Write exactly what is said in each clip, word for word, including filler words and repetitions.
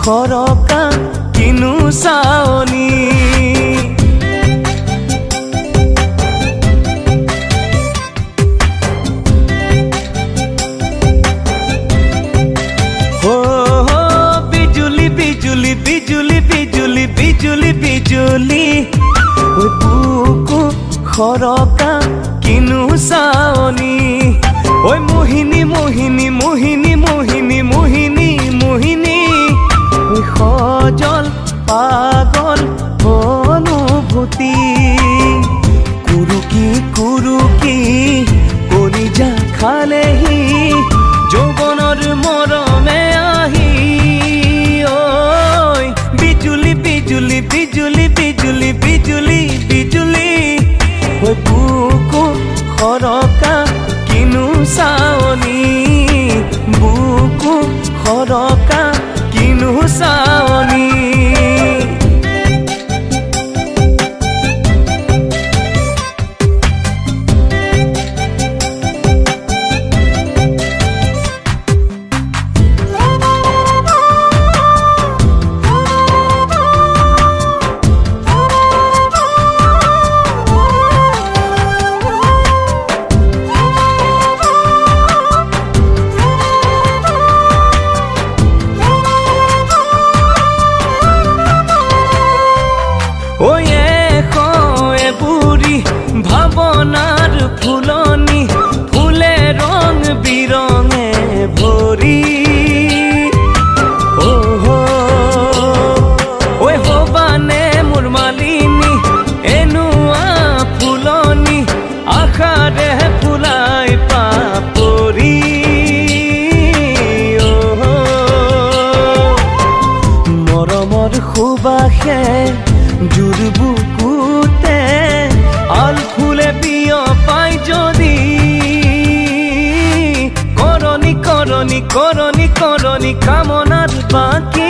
খৰকা কিনো চাৱনি বিজুলি বিজুলি বিজুলি বিজুলি ওই বুকু খৰকা কিনো চাৱনি ওই মোহিনী মোহিনী মোহিনী মোহিনী মোহিনী মোহিনী ওই সজল পাগল অনুভূতি কুৰুকি কুৰুকি কলিজা খালেহি যৌৱনৰ মৰমে আহি বিজুলি বিজুলি বিজুলি বিজুলি বিজুলি বিজুলি ওই বুকু খৰকা কিনো চাৱনি বুকু খৰকা কিনো চাৱনি ভাৱনাৰ ফুলনি ফুলে ৰং বিৰঙে ভৰি ঐ হবানে মোৰ মালিনী এনেকুৱা ফুলনি আশাৰে ফুলাই পাপৰি মৰমৰ সুবাসে জোৰ বুকুতে আল ফুলে বিয় পাই যদি করনি করনি করনি করনি কামনার বাকি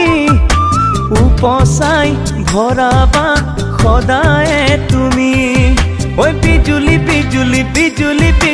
উপচাই ভৰাবা সদায় তুমি ওই বিজুলি বিজুলি বিজুলি